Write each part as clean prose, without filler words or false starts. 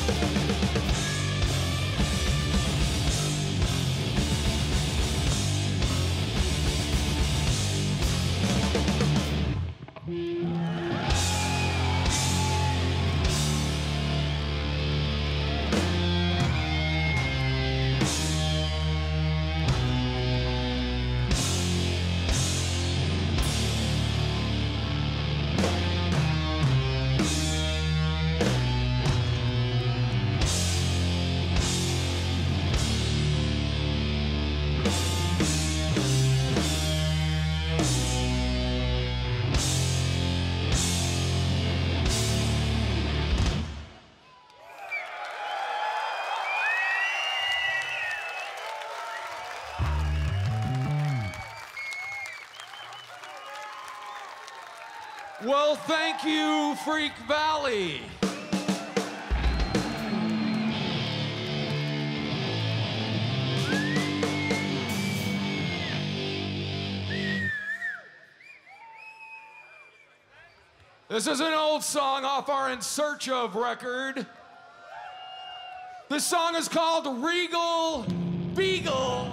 Well, thank you, Freak Valley. This is an old song off our In Search Of record. This song is called Regal Beagle.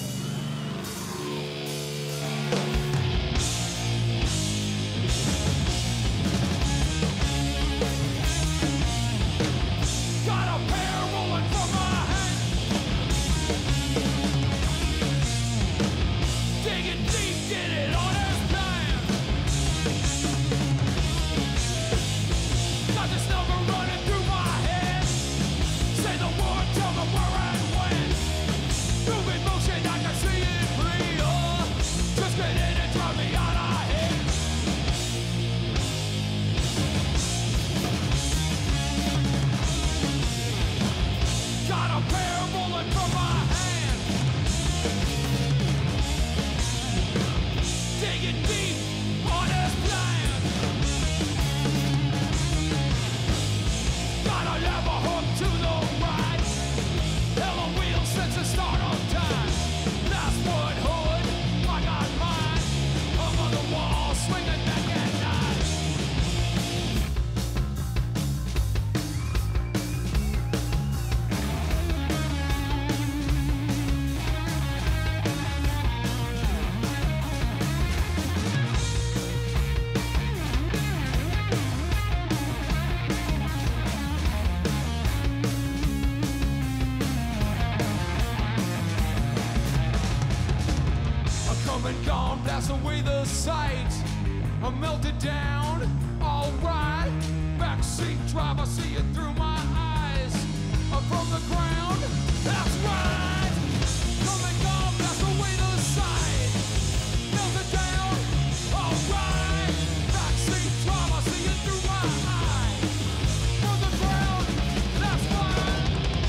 Blast away the sight, I'm melted down, alright. Backseat drive, I see it through my eyes. Up from the ground, that's right. Come and gone, blast away the sight, melted down, alright. Backseat drive, I see it through my eyes. From the ground, that's right.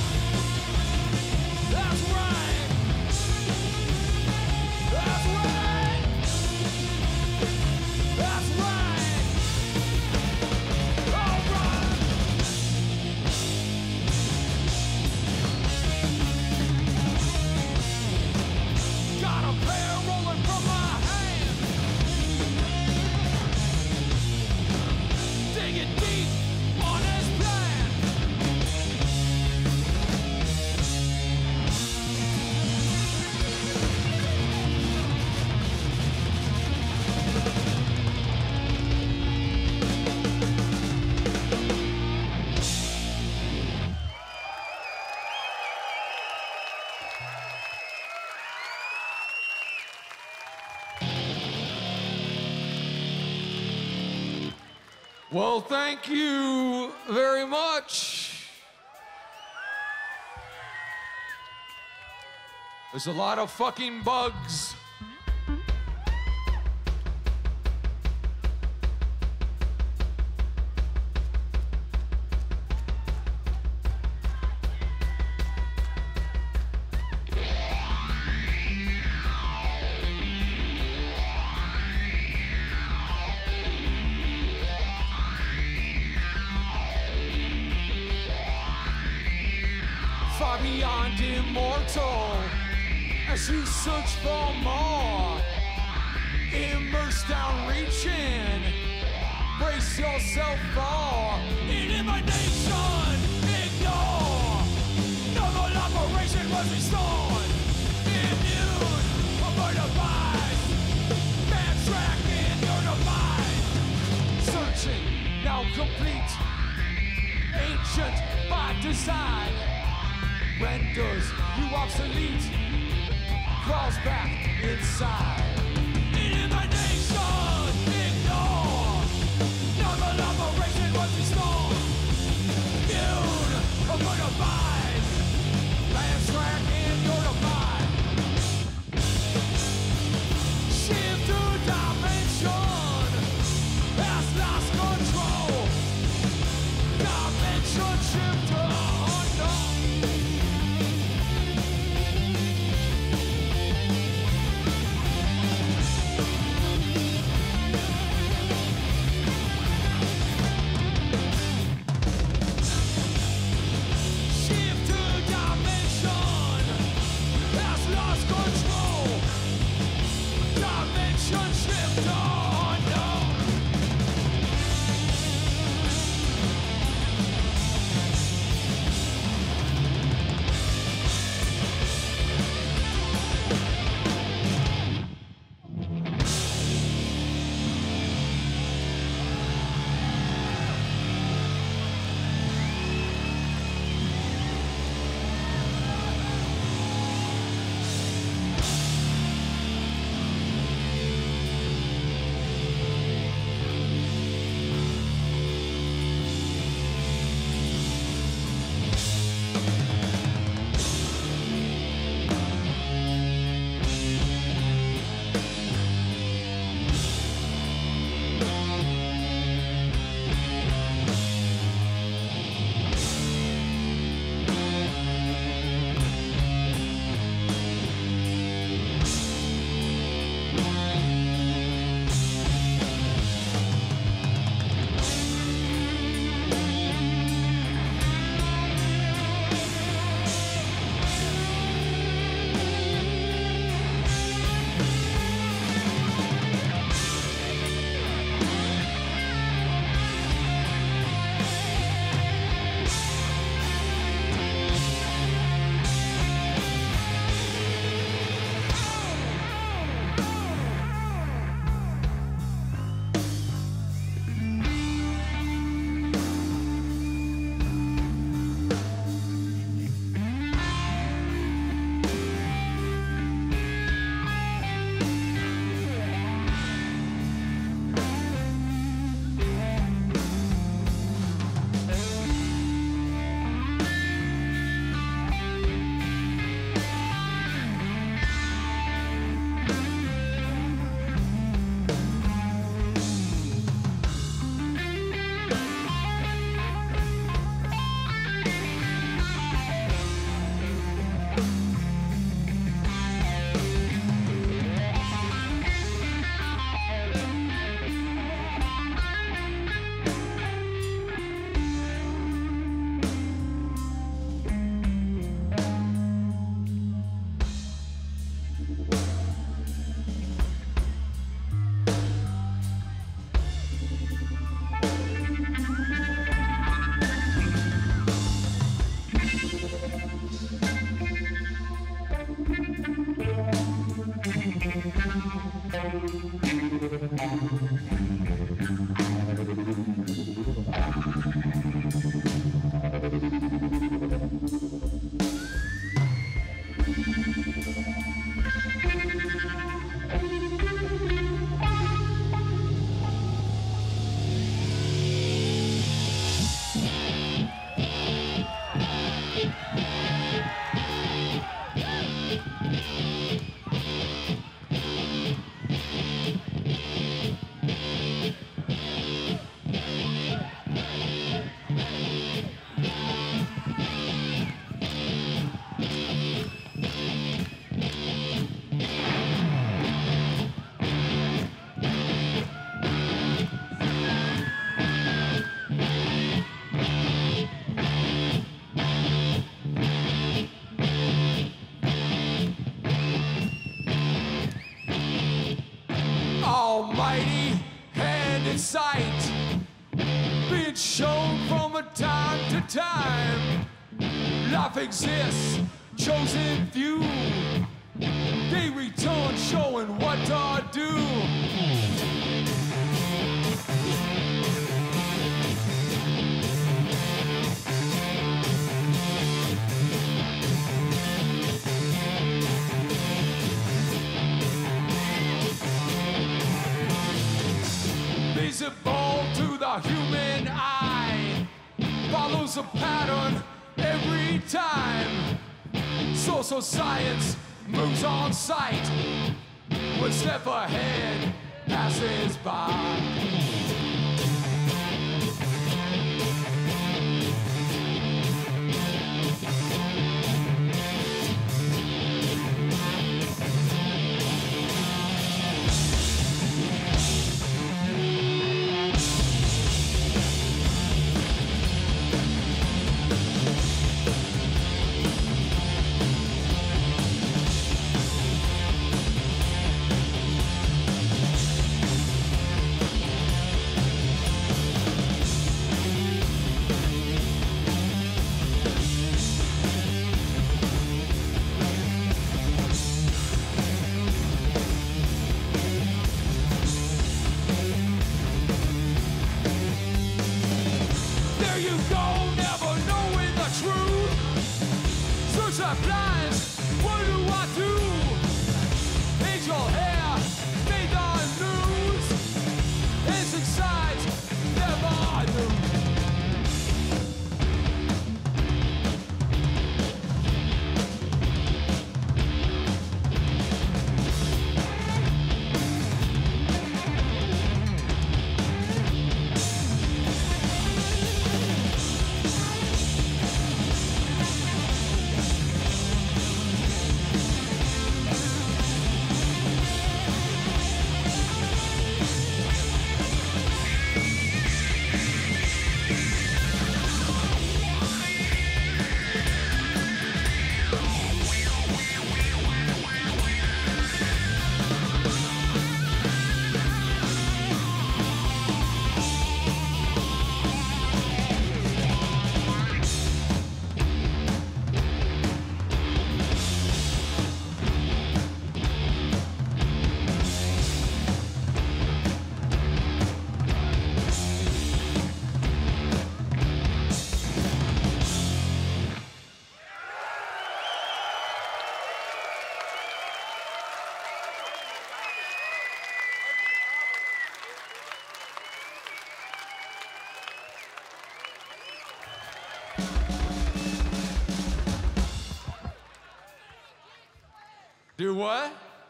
That's right. That's right. That's right! All right! Got a pair rolling from my hand. Digging deep on his plan. Well, thank you very much. There's a lot of fucking bugs. Far beyond immortal, as you search for more, immersed down reaching, brace yourself for elimination, ignore. was restored, immune over device, backtrack in your demise. Searching, now complete, ancient by design, renders you obsolete, crawls back inside. Elimination, ignore, normal operation was restored, immune over device, fast track in your demise. Shift to dimension, has lost control, dimension shift to unknown. Shift to dimension, has lost control, dimension shift to unknown. Almighty hand in sight, being shown from time to time. Life exists chosen few. They return showing what to do. Visible to the human eye, follows a pattern every time. Social science moves on sight, one step ahead passes by. Do what?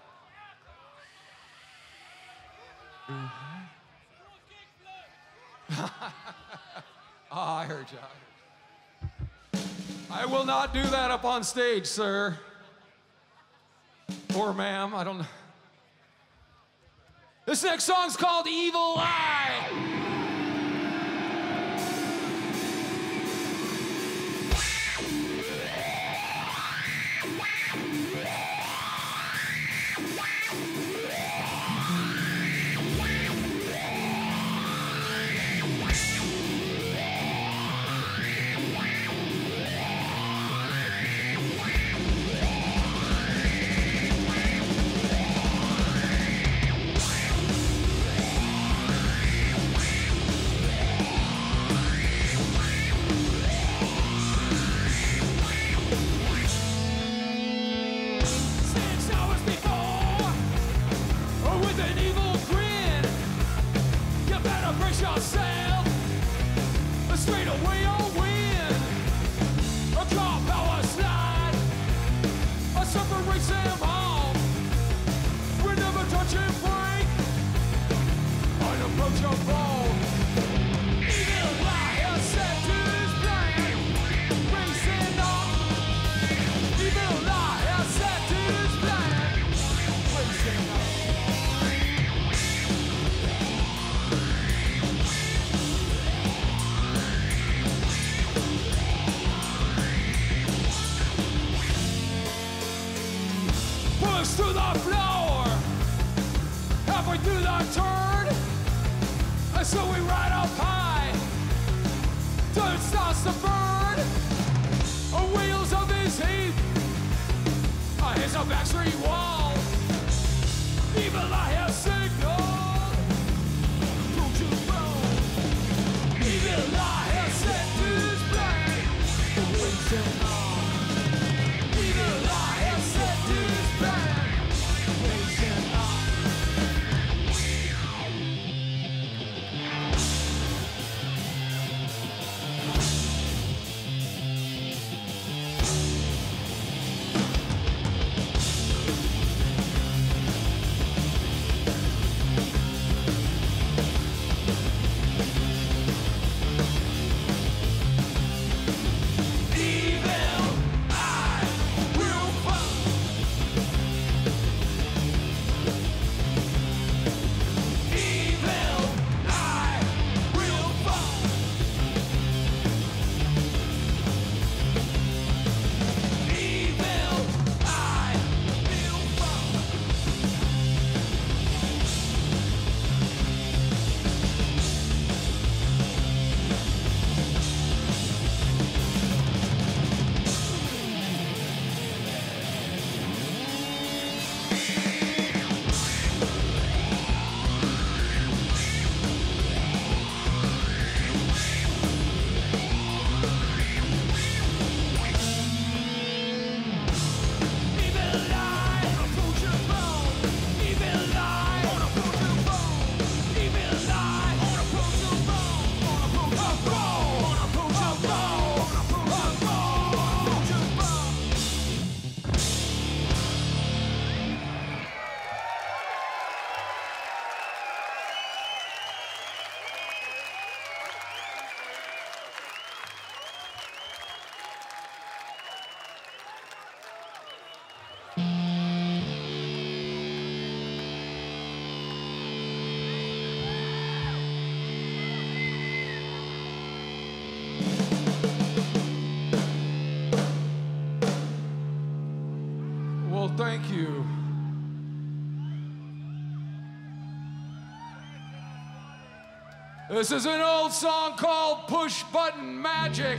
Oh, I heard you. I will not do that up on stage, sir. Or ma'am, I don't know. This next song's called Evil Eye. To the floor, halfway through the turn, and so we ride up high till it starts to burn. On wheels of his heat, a backstreet wall. Evil eye has signaled. Prove to bone. Evil eye has set his plan. Wasting on. Evil eye has set his plan. Wasting on. Well, thank you. This is an old song called Push Button Magic.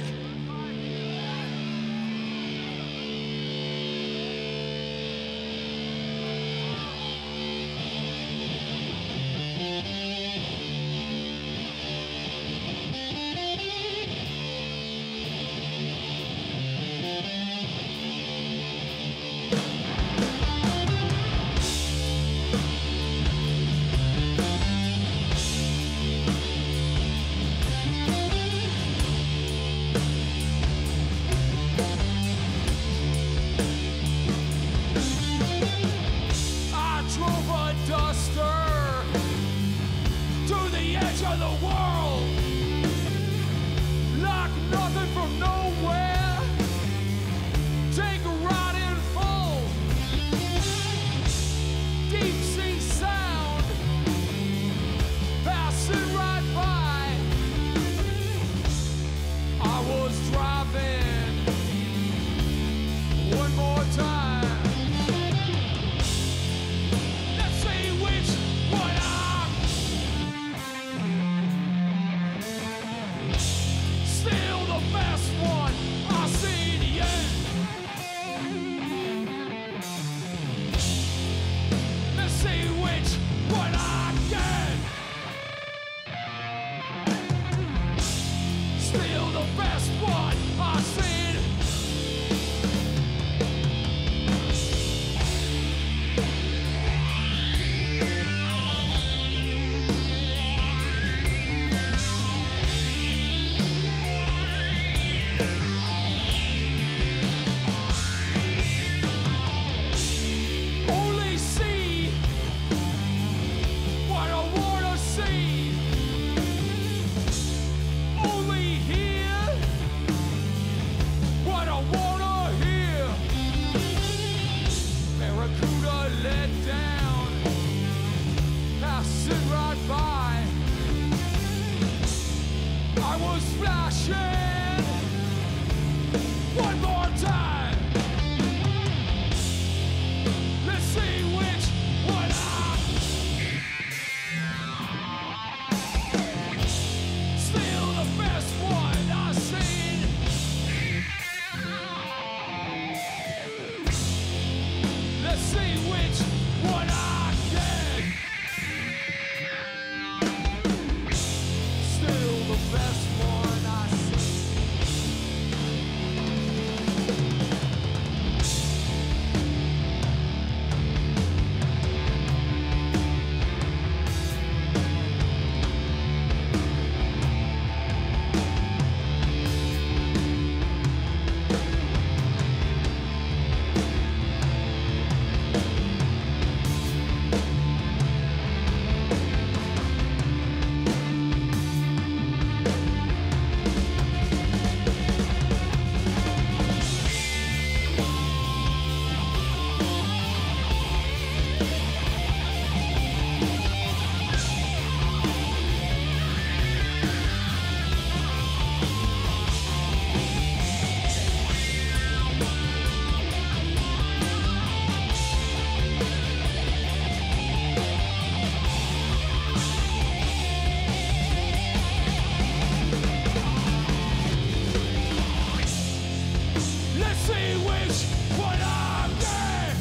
Let's see which one I get.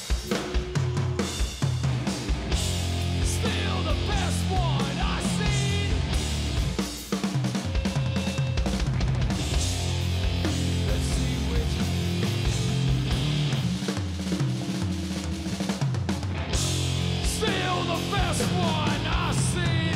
Still the best one I've seen. Let's see which. Still the best one I've seen.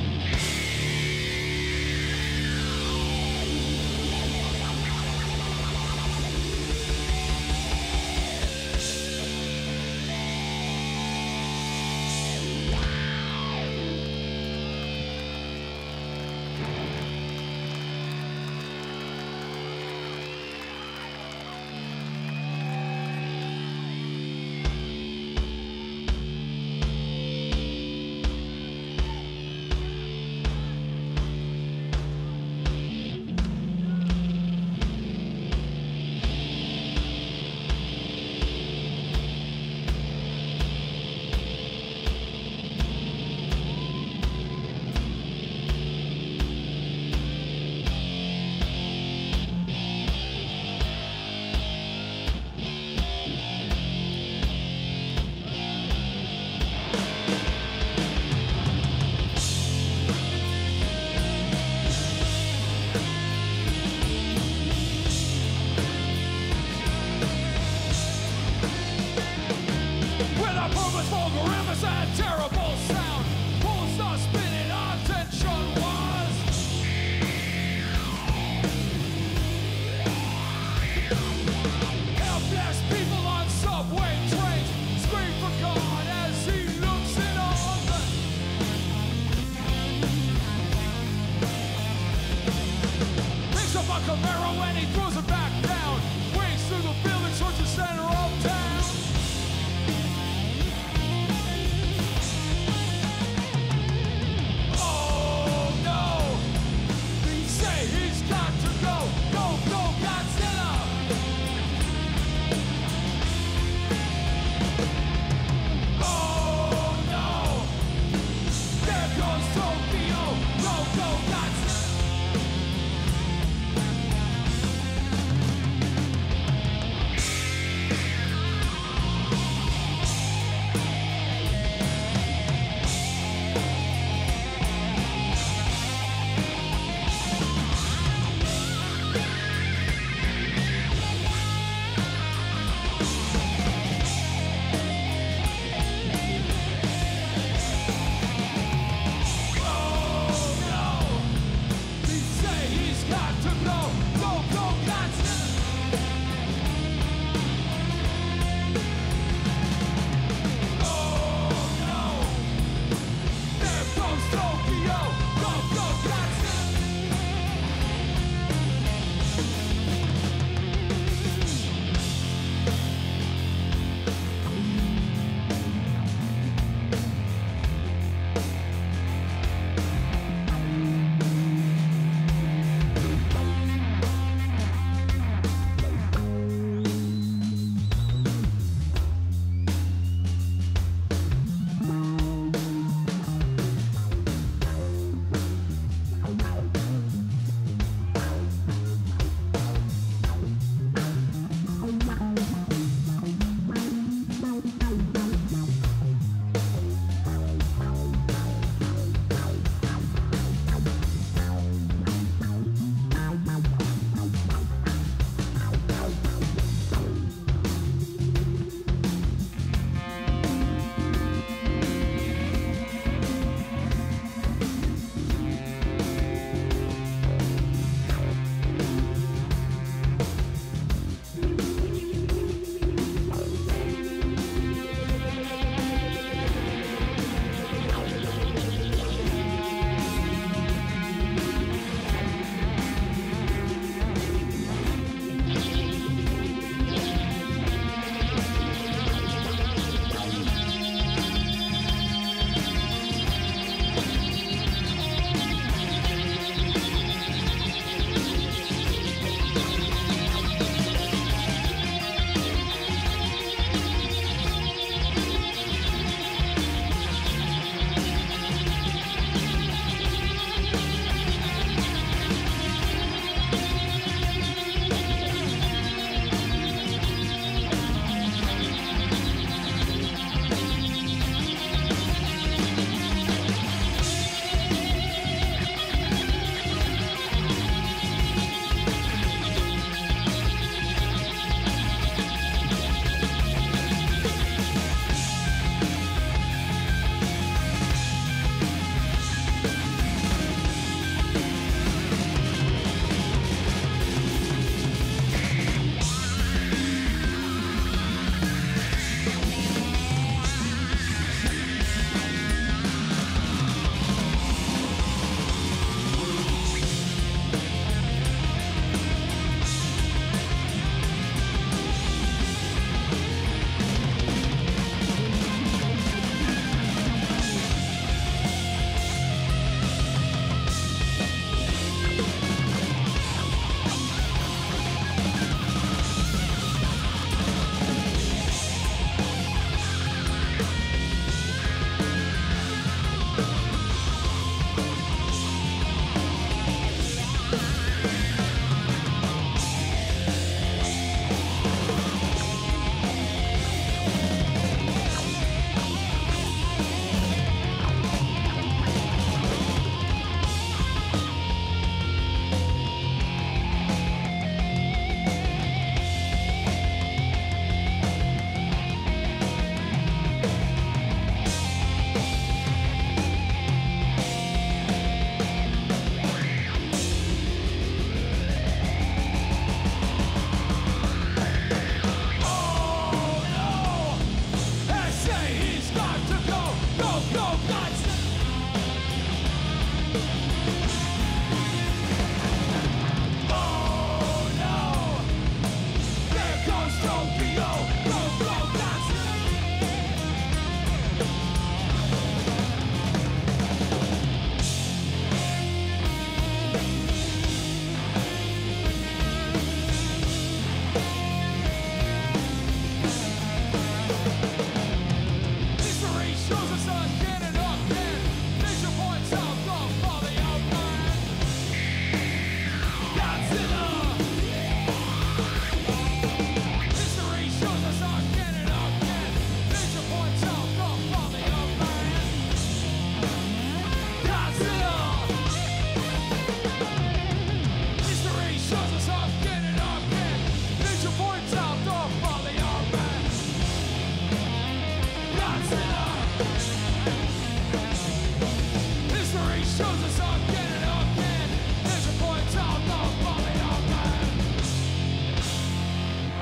With a purposeful grimace and terrible sound, won't stop spinning, our attention was. Helpless people on subway trains scream for God as he looks in on them. Picks up a Camaro and he throws it back down. Wings through the building towards the center of town.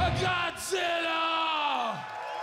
Godzilla!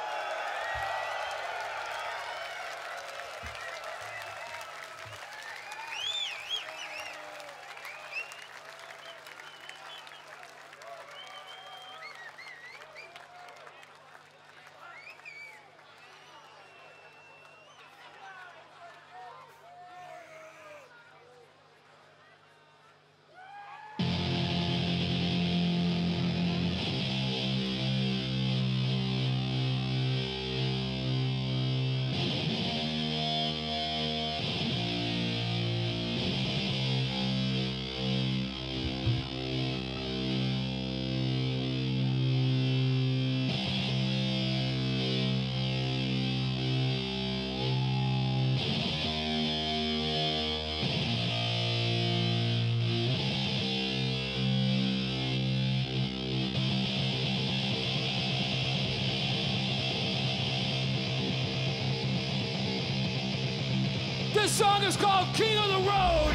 This song is called King of the Road.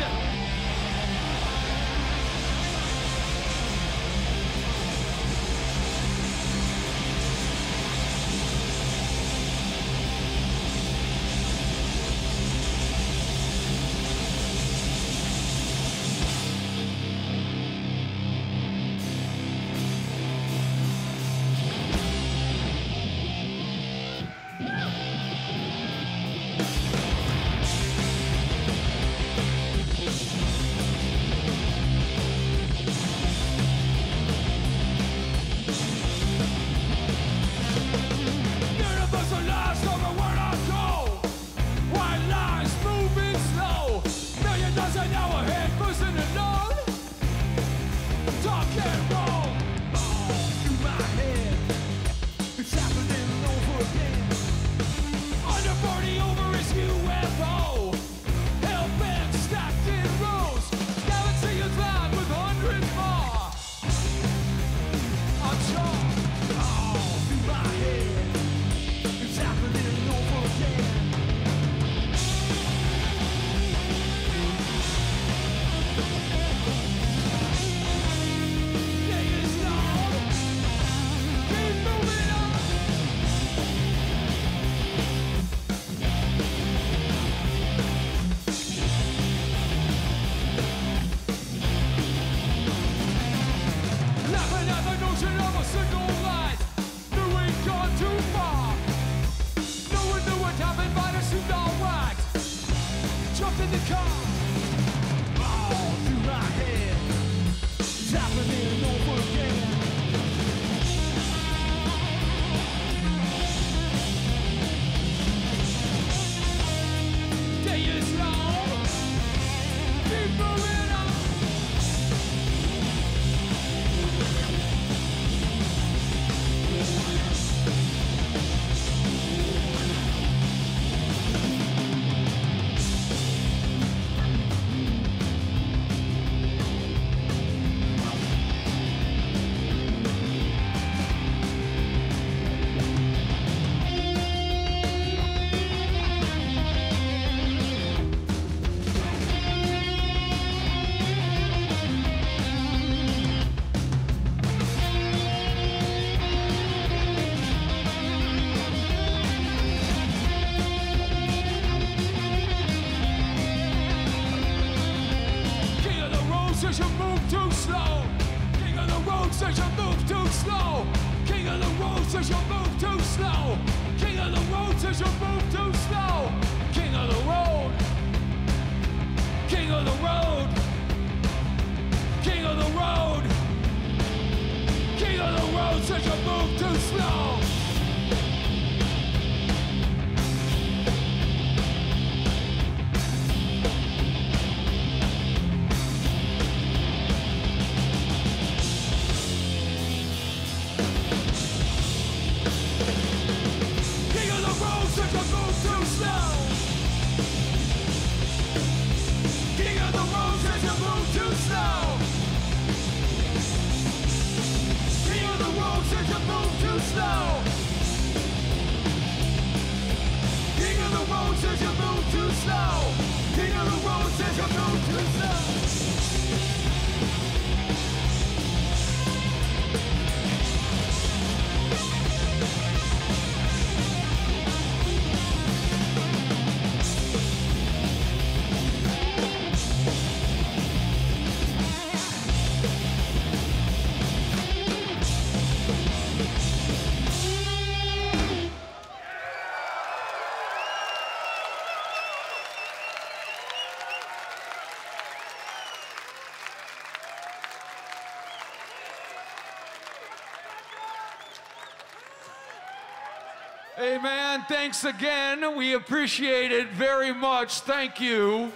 Hey, man, thanks again. We appreciate it very much. Thank you.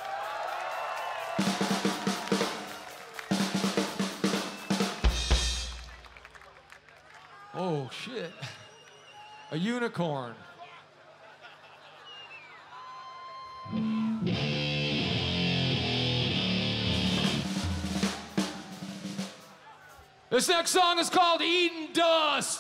Oh, shit. A unicorn. This next song is called Eating Dust.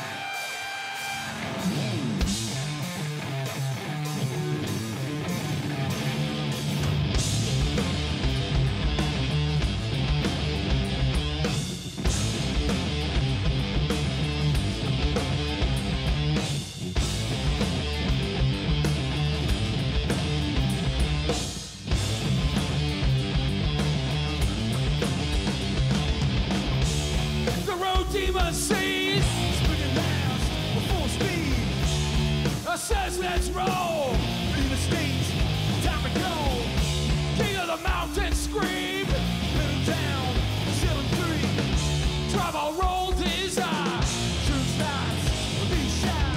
Demon sees spinning last before speed. Says let's roll in the stage. Time to go. King of the mountain scream. Pedal down, 7-3. Trouble rolled his eye. True starts, be shy.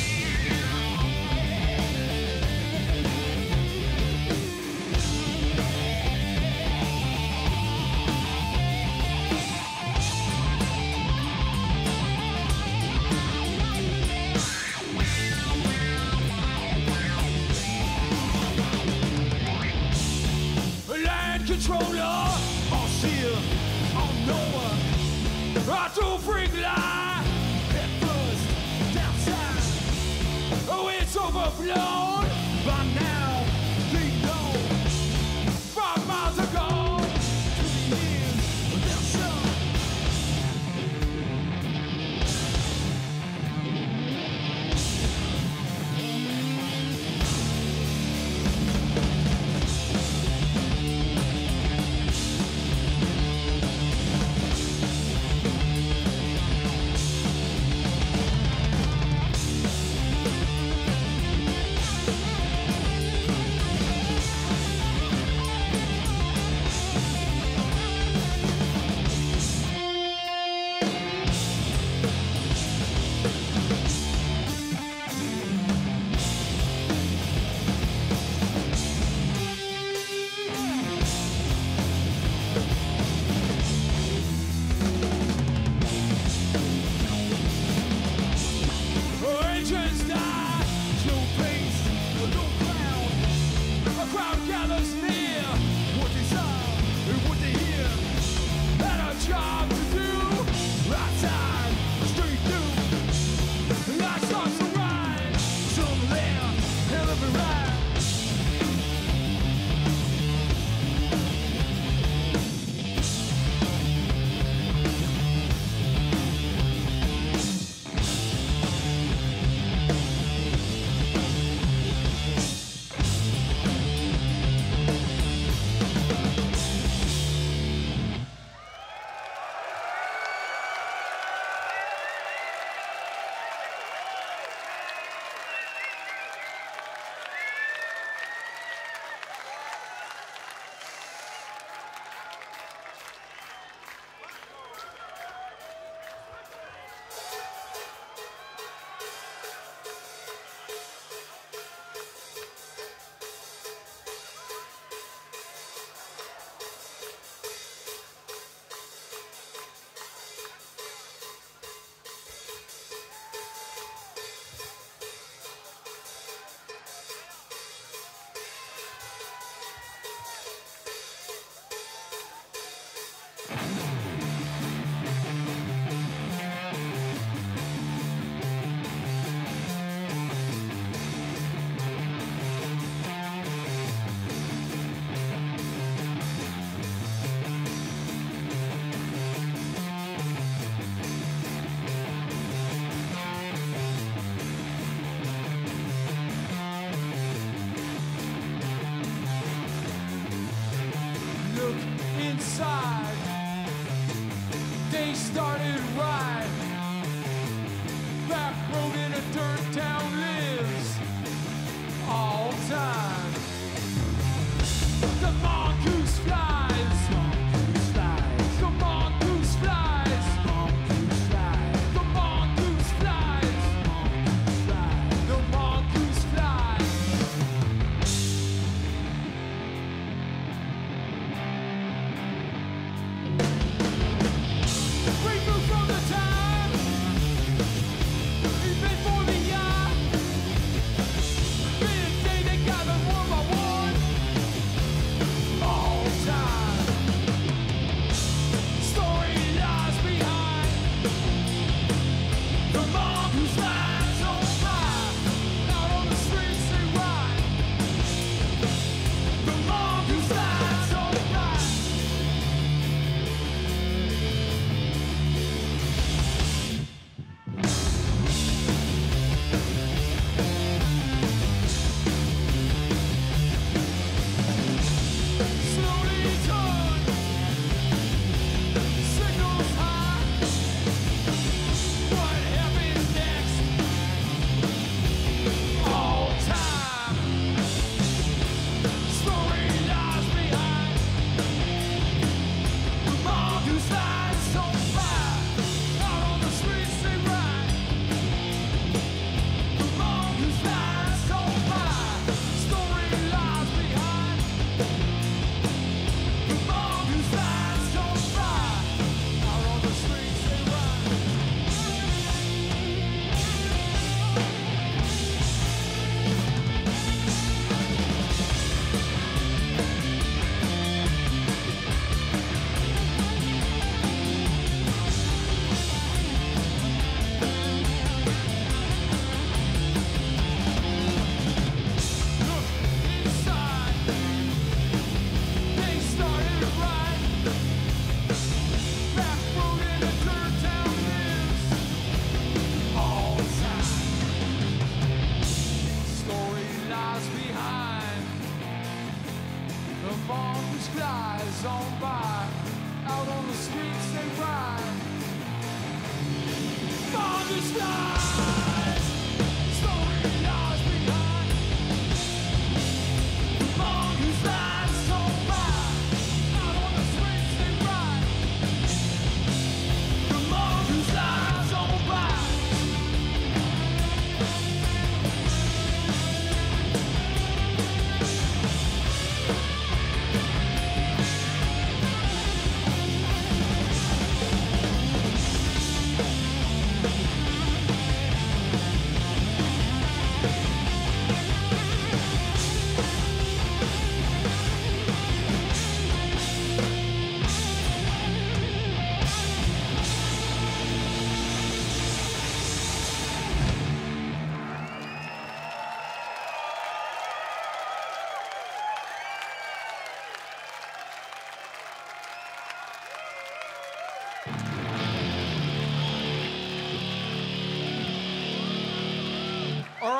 Controller, on seal, on no one. I do freak lie, head first, downside. Oh, it's overblown by now. They know 5 miles ago, 20 years, they'll show.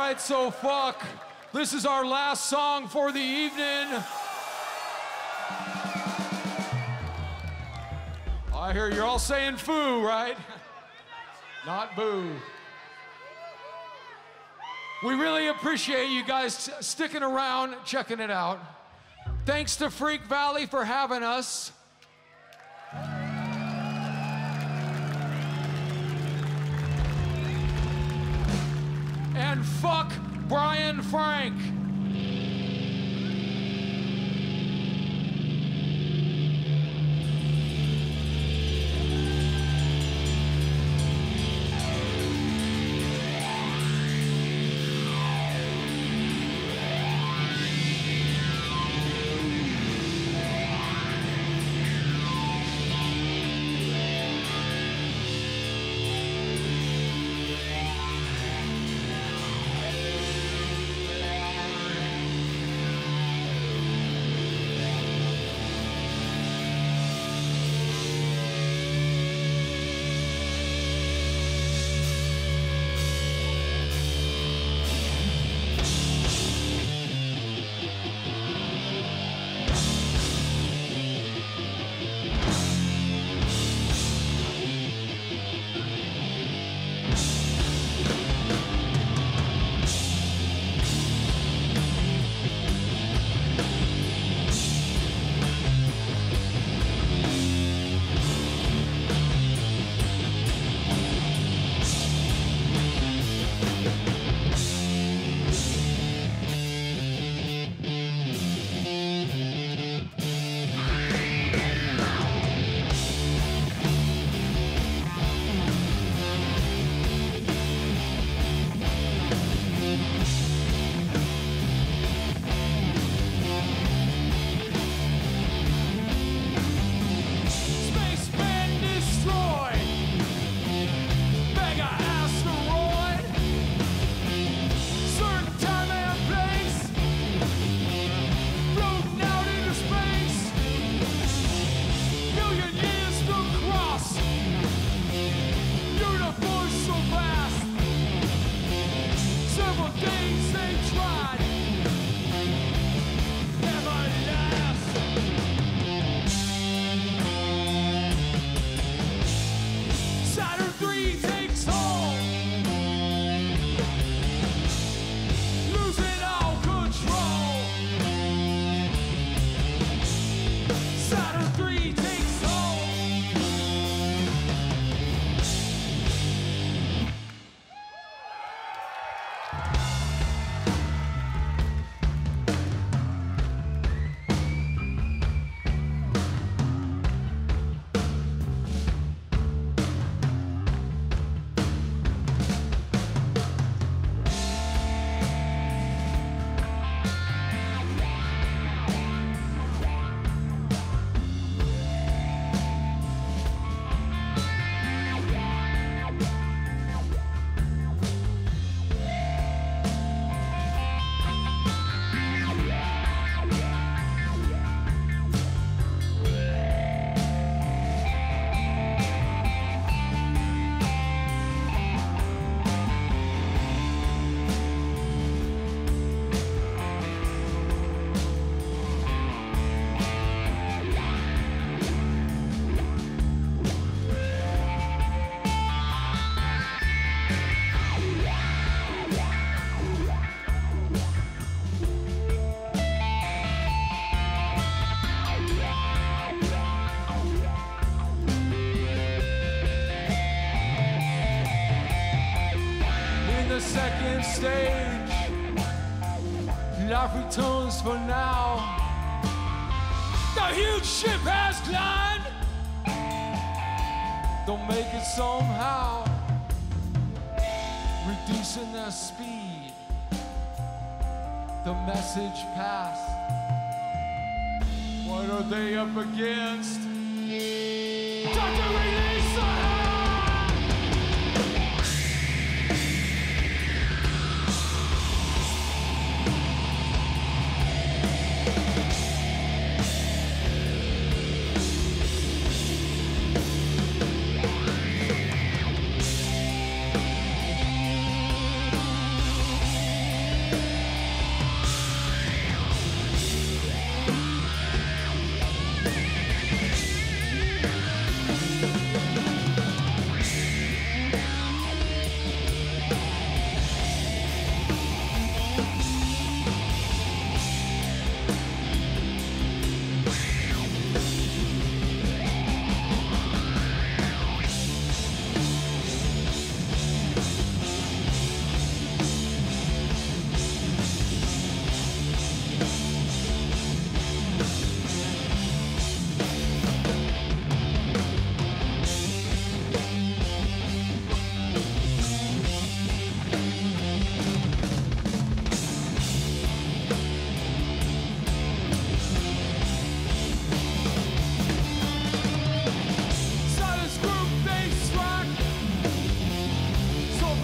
right, so fuck. This is our last song for the evening. I hear you're all saying foo, right? Not boo. We really appreciate you guys sticking around, checking it out. Thanks to Freak Valley for having us. And fuck Brian Frank. Second stage, life returns for now. The huge ship has climbed. Don't make it somehow, reducing their speed. The message passed. What are they up against? Dr. Release the hand!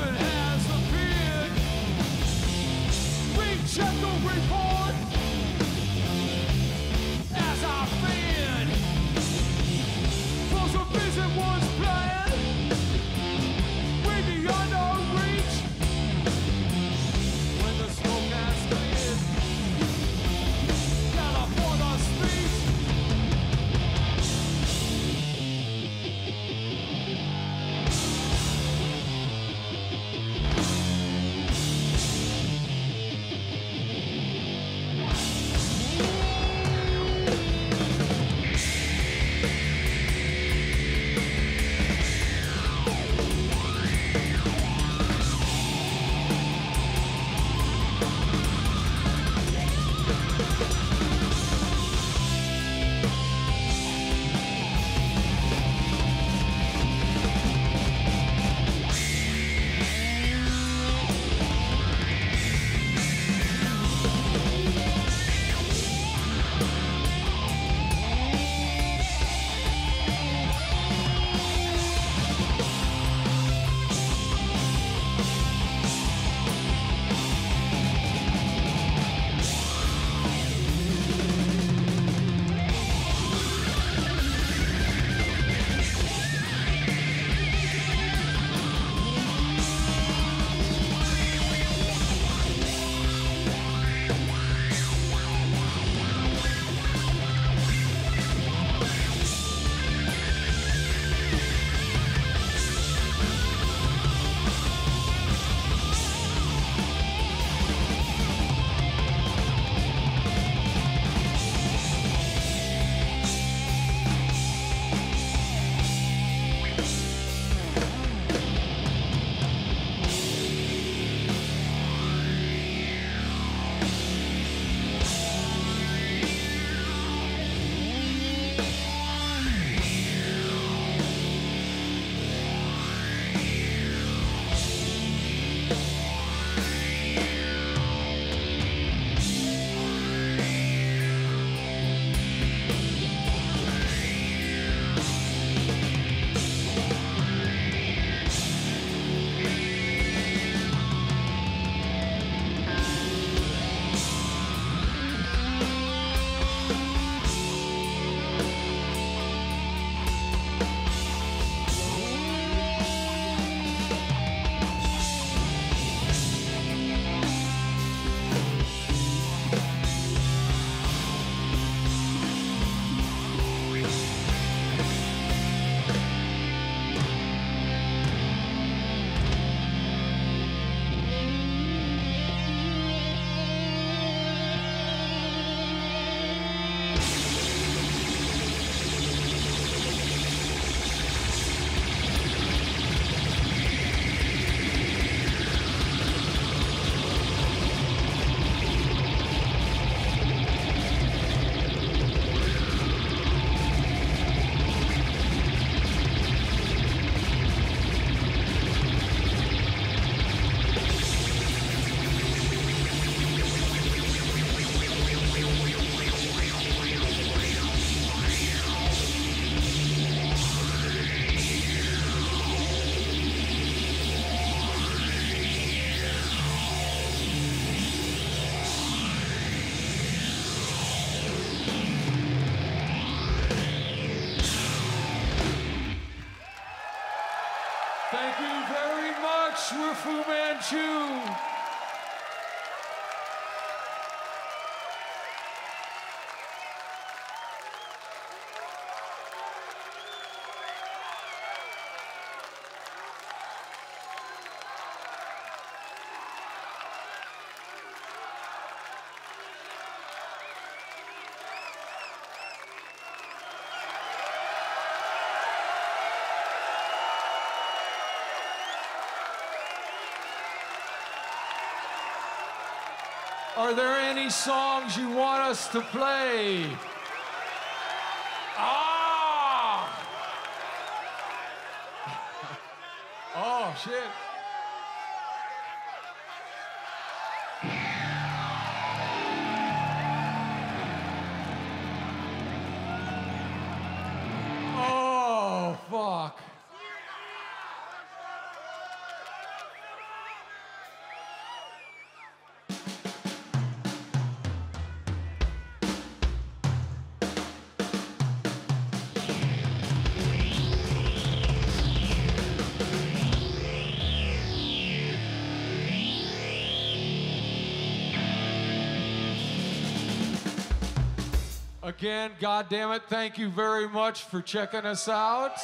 Something has appeared. Recheck the report as I feared. For some vision was planned, way beyond our reach. When the smoke has cleared, gather for the speech. Thank you very much. We're Fu Manchu. Are there any songs you want us to play? Ah! Oh, shit. Oh, fuck. Again, God damn it, thank you very much for checking us out.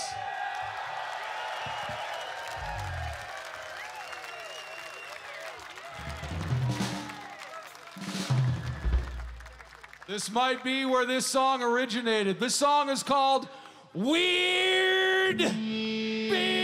This might be where this song originated. This song is called Weird Beer.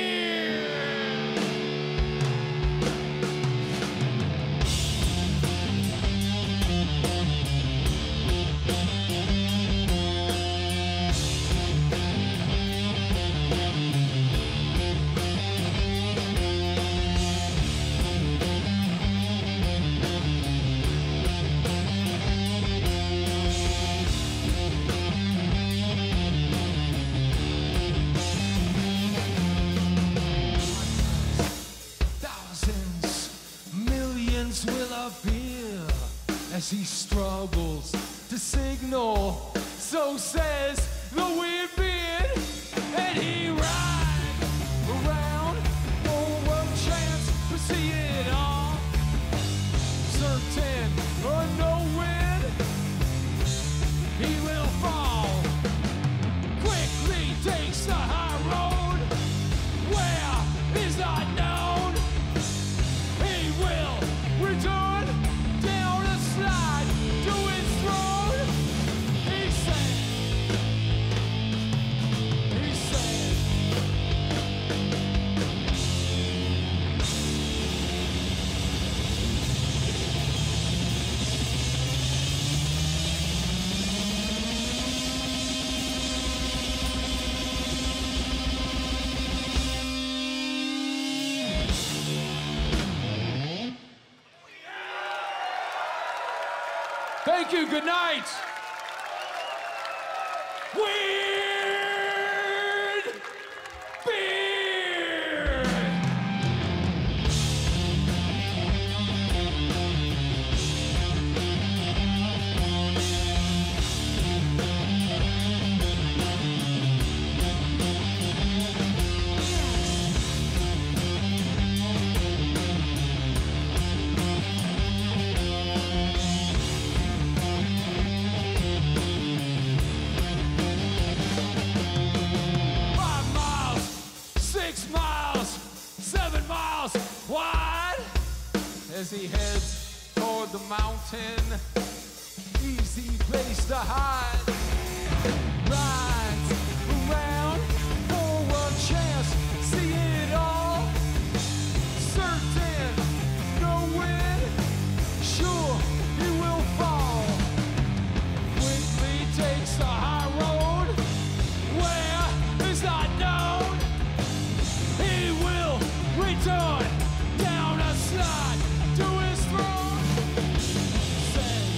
As he struggles to signal, so says the weird beard, and he rides around for a chance to see it all. Certain or no win, he will fall. Quickly takes the high road, where is unknown. He will return down a slide to his throne. He said, thank you, good night. Weird Beer. Wide as he heads toward the mountain, easy place to hide. Rides around for a chance, see it all. Certain, no win, sure he will fall. Quickly takes the high road, where is not known. He will return down a slide to his throne. Says,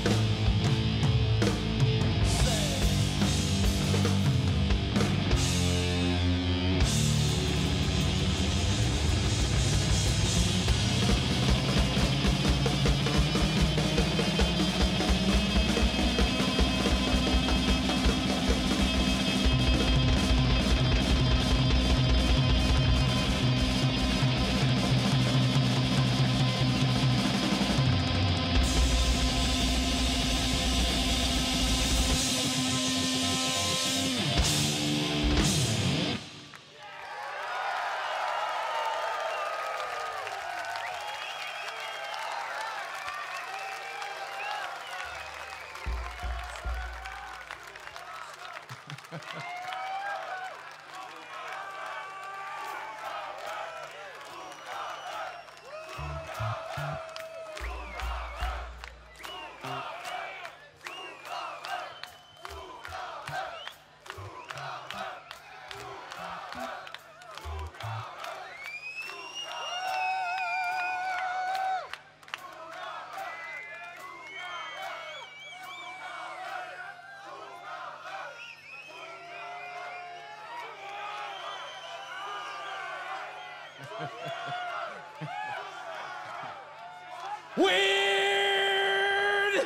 Weird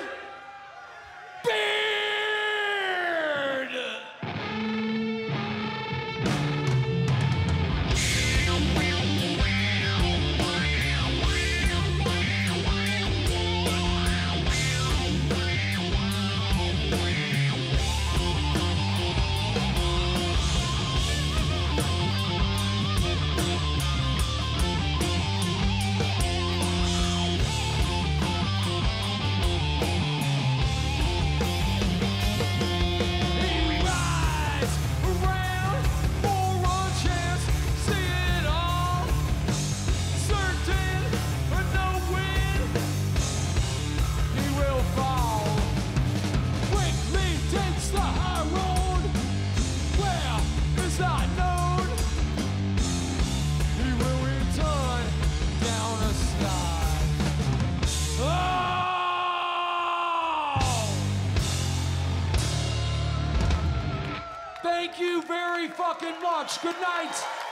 Beard! fucking much. Good night.